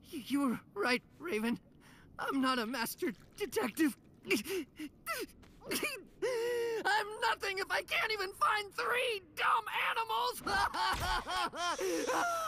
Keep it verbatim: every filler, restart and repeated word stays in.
Y- You were right, Raven. I'm not a master detective. I'm nothing if I can't even find three dumb animals!